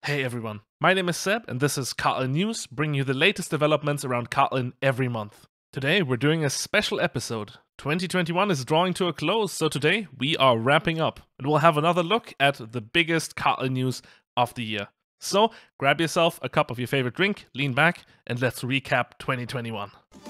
Hey everyone, my name is Seb and this is Kotlin News, bringing you the latest developments around Kotlin every month. Today we're doing a special episode. 2021 is drawing to a close, so today we are wrapping up and we'll have another look at the biggest Kotlin news of the year. So grab yourself a cup of your favorite drink, lean back, and let's recap 2021.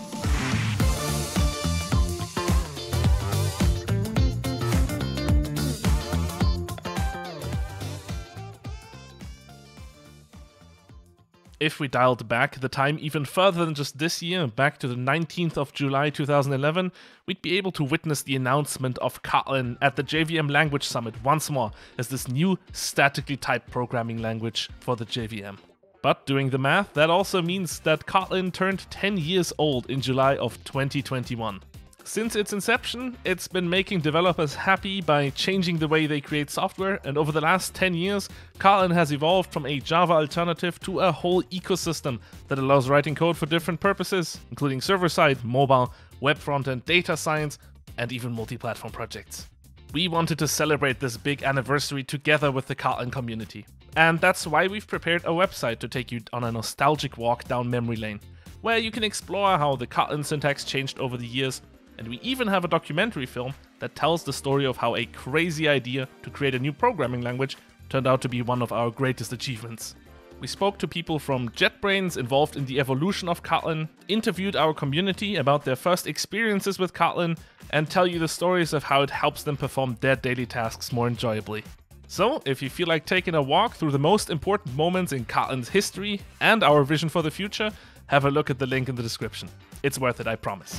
If we dialed back the time even further than just this year, back to the 19th of July 2011, we'd be able to witness the announcement of Kotlin at the JVM Language Summit once more as this new statically typed programming language for the JVM. But doing the math, that also means that Kotlin turned 10 years old in July of 2021. Since its inception, it's been making developers happy by changing the way they create software, and over the last 10 years, Kotlin has evolved from a Java alternative to a whole ecosystem that allows writing code for different purposes, including server-side, mobile, web frontend, data science, and even multi-platform projects. We wanted to celebrate this big anniversary together with the Kotlin community, and that's why we've prepared a website to take you on a nostalgic walk down memory lane, where you can explore how the Kotlin syntax changed over the years. And we even have a documentary film that tells the story of how a crazy idea to create a new programming language turned out to be one of our greatest achievements. We spoke to people from JetBrains involved in the evolution of Kotlin, interviewed our community about their first experiences with Kotlin, and tell you the stories of how it helps them perform their daily tasks more enjoyably. So, if you feel like taking a walk through the most important moments in Kotlin's history and our vision for the future, have a look at the link in the description. It's worth it, I promise.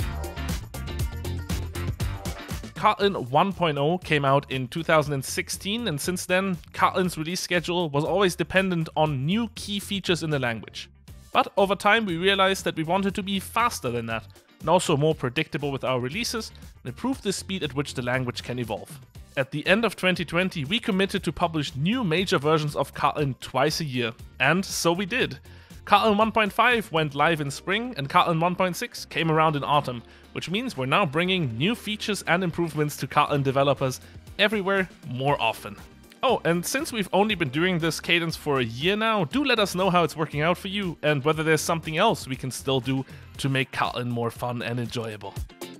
Kotlin 1.0 came out in 2016, and since then, Kotlin's release schedule was always dependent on new key features in the language. But over time, we realized that we wanted to be faster than that, and also more predictable with our releases, and improve the speed at which the language can evolve. At the end of 2020, we committed to publish new major versions of Kotlin twice a year, and so we did. Kotlin 1.5 went live in spring, and Kotlin 1.6 came around in autumn, which means we're now bringing new features and improvements to Kotlin developers everywhere more often. Oh, and since we've only been doing this cadence for a year now, do let us know how it's working out for you and whether there's something else we can still do to make Kotlin more fun and enjoyable.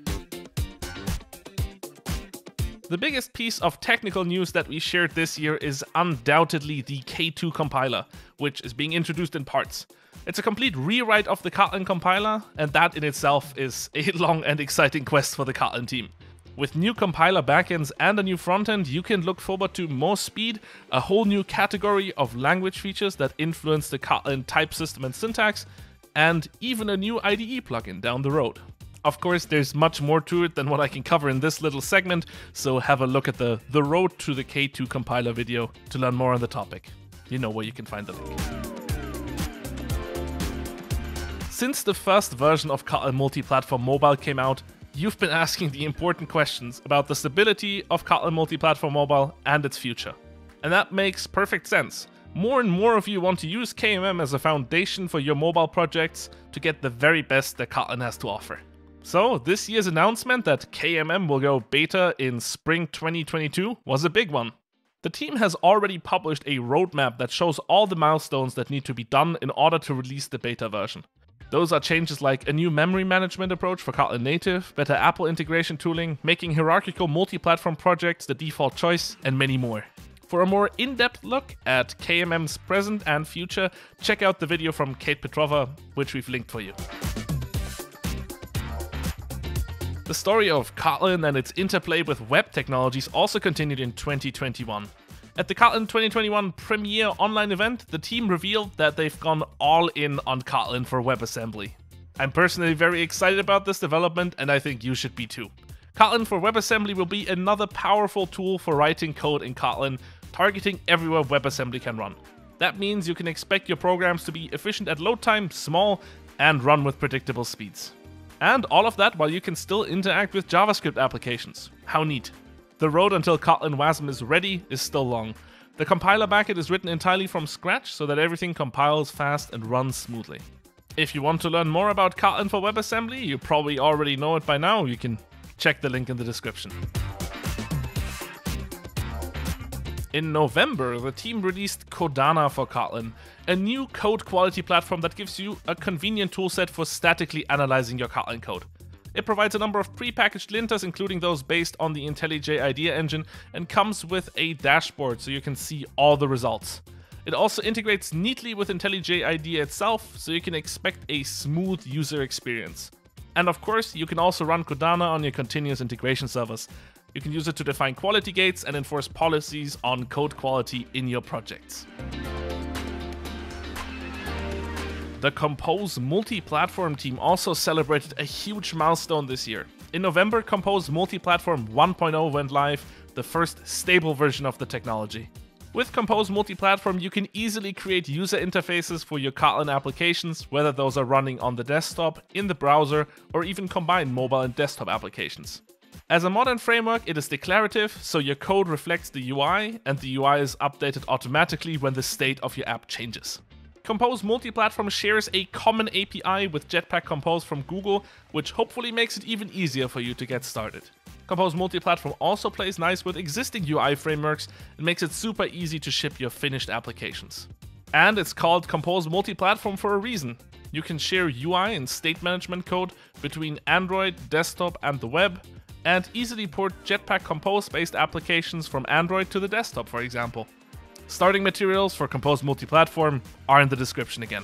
The biggest piece of technical news that we shared this year is undoubtedly the K2 compiler, which is being introduced in parts. It's a complete rewrite of the Kotlin compiler, and that in itself is a long and exciting quest for the Kotlin team. With new compiler backends and a new frontend, you can look forward to more speed, a whole new category of language features that influence the Kotlin type system and syntax, and even a new IDE plugin down the road. Of course, there's much more to it than what I can cover in this little segment, so have a look at the Road to the K2 compiler video to learn more on the topic. You know where you can find the link. Since the first version of Kotlin Multi-Platform Mobile came out, you've been asking the important questions about the stability of Kotlin Multi-Platform Mobile and its future. And that makes perfect sense. More and more of you want to use KMM as a foundation for your mobile projects to get the very best that Kotlin has to offer. So, this year's announcement that KMM will go beta in spring 2022 was a big one. The team has already published a roadmap that shows all the milestones that need to be done in order to release the beta version. Those are changes like a new memory management approach for Kotlin Native, better Apple integration tooling, making hierarchical multi-platform projects the default choice, and many more. For a more in-depth look at KMM's present and future, check out the video from Kate Petrova, which we've linked for you. The story of Kotlin and its interplay with web technologies also continued in 2021. At the Kotlin 2021 Premiere online event, the team revealed that they've gone all in on Kotlin for WebAssembly. I'm personally very excited about this development, and I think you should be too. Kotlin for WebAssembly will be another powerful tool for writing code in Kotlin, targeting everywhere WebAssembly can run. That means you can expect your programs to be efficient at load time, small, and run with predictable speeds. And all of that while you can still interact with JavaScript applications. How neat. The road until Kotlin WASM is ready is still long. The compiler backend is written entirely from scratch so that everything compiles fast and runs smoothly. If you want to learn more about Kotlin for WebAssembly, you probably already know it by now, you can check the link in the description. In November, the team released Codana for Kotlin, a new code quality platform that gives you a convenient toolset for statically analyzing your Kotlin code. It provides a number of pre-packaged linters, including those based on the IntelliJ IDEA engine, and comes with a dashboard so you can see all the results. It also integrates neatly with IntelliJ IDEA itself, so you can expect a smooth user experience. And of course, you can also run Codana on your continuous integration servers. You can use it to define quality gates and enforce policies on code quality in your projects. The Compose multi-platform team also celebrated a huge milestone this year. In November, Compose Multi-Platform 1.0 went live, the first stable version of the technology. With Compose Multi-Platform, you can easily create user interfaces for your Kotlin applications, whether those are running on the desktop, in the browser, or even combine mobile and desktop applications. As a modern framework, it is declarative, so your code reflects the UI, and the UI is updated automatically when the state of your app changes. Compose Multi-Platform shares a common API with Jetpack Compose from Google, which hopefully makes it even easier for you to get started. Compose Multi-Platform also plays nice with existing UI frameworks and makes it super easy to ship your finished applications. And it's called Compose Multi-Platform for a reason. You can share UI and state management code between Android, desktop, and the web, and easily port Jetpack Compose-based applications from Android to the desktop, for example. Starting materials for Compose Multi-Platform are in the description again.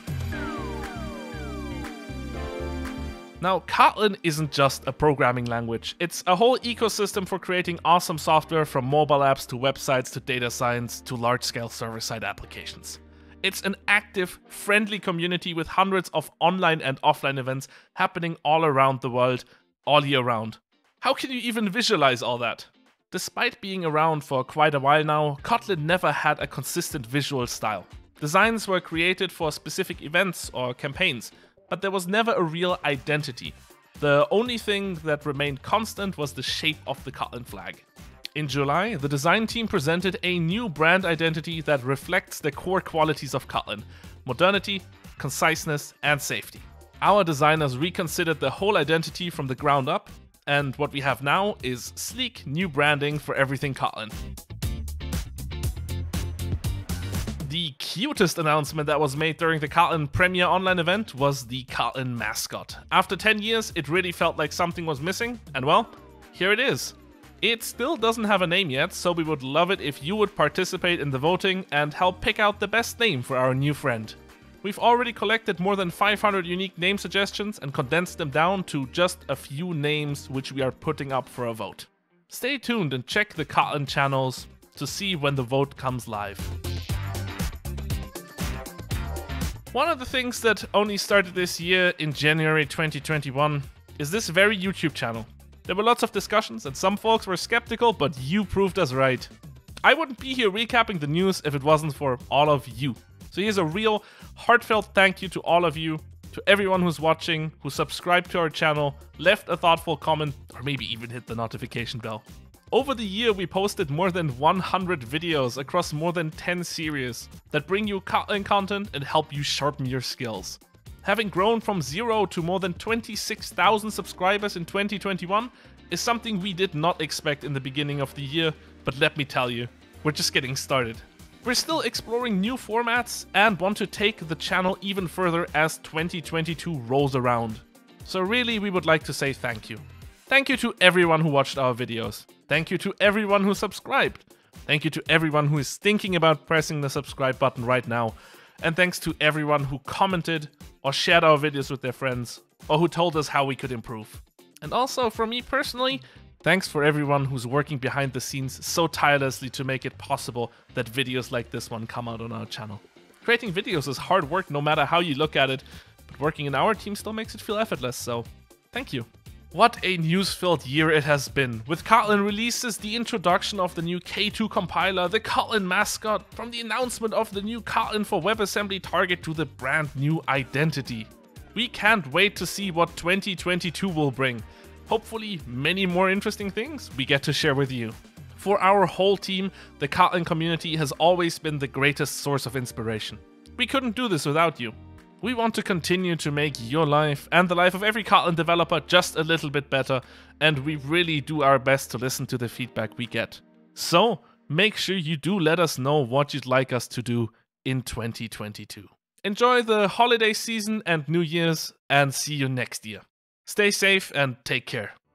Now, Kotlin isn't just a programming language, it's a whole ecosystem for creating awesome software from mobile apps to websites to data science to large-scale server-side applications. It's an active, friendly community with hundreds of online and offline events happening all around the world, all year round. How can you even visualize all that? Despite being around for quite a while now, Kotlin never had a consistent visual style. Designs were created for specific events or campaigns, but there was never a real identity. The only thing that remained constant was the shape of the Kotlin flag. In July, the design team presented a new brand identity that reflects the core qualities of Kotlin: modernity, conciseness, and safety. Our designers reconsidered the whole identity from the ground up, and what we have now is sleek new branding for everything Kotlin. The cutest announcement that was made during the Kotlin Premiere Online event was the Kotlin mascot. After 10 years, it really felt like something was missing, and well, here it is. It still doesn't have a name yet, so we would love it if you would participate in the voting and help pick out the best name for our new friend. We've already collected more than 500 unique name suggestions and condensed them down to just a few names which we are putting up for a vote. Stay tuned and check the Kotlin channels to see when the vote comes live. One of the things that only started this year in January 2021 is this very YouTube channel. There were lots of discussions and some folks were skeptical, but you proved us right. I wouldn't be here recapping the news if it wasn't for all of you. So here's a real heartfelt thank you to all of you, to everyone who's watching, who subscribed to our channel, left a thoughtful comment, or maybe even hit the notification bell. Over the year, we posted more than 100 videos across more than 10 series that bring you Kotlin content and help you sharpen your skills. Having grown from 0 to more than 26,000 subscribers in 2021 is something we did not expect in the beginning of the year, but let me tell you, we're just getting started. We're still exploring new formats and want to take the channel even further as 2022 rolls around. So really, we would like to say thank you. Thank you to everyone who watched our videos. Thank you to everyone who subscribed. Thank you to everyone who is thinking about pressing the subscribe button right now. And thanks to everyone who commented or shared our videos with their friends, or who told us how we could improve. And also, for me personally, thanks for everyone who's working behind the scenes so tirelessly to make it possible that videos like this one come out on our channel. Creating videos is hard work no matter how you look at it, but working in our team still makes it feel effortless, so thank you. What a news-filled year it has been, with Kotlin releases, the introduction of the new K2 compiler, the Kotlin mascot, from the announcement of the new Kotlin for WebAssembly target to the brand new identity. We can't wait to see what 2022 will bring. Hopefully many more interesting things we get to share with you. For our whole team, the Kotlin community has always been the greatest source of inspiration. We couldn't do this without you. We want to continue to make your life and the life of every Kotlin developer just a little bit better, and we really do our best to listen to the feedback we get. So, make sure you do let us know what you'd like us to do in 2022. Enjoy the holiday season and New Year's, and see you next year. Stay safe and take care.